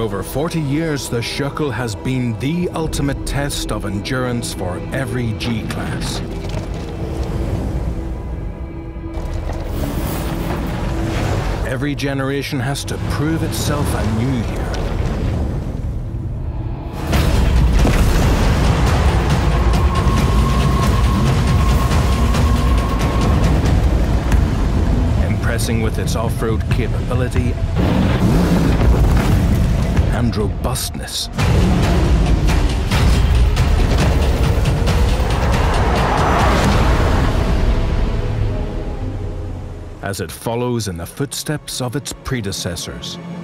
over 40 years, the Shuckle has been the ultimate test of endurance for every G-Class. Every generation has to prove itself anew here. Impressing with its off-road capability and robustness. As it follows in the footsteps of its predecessors.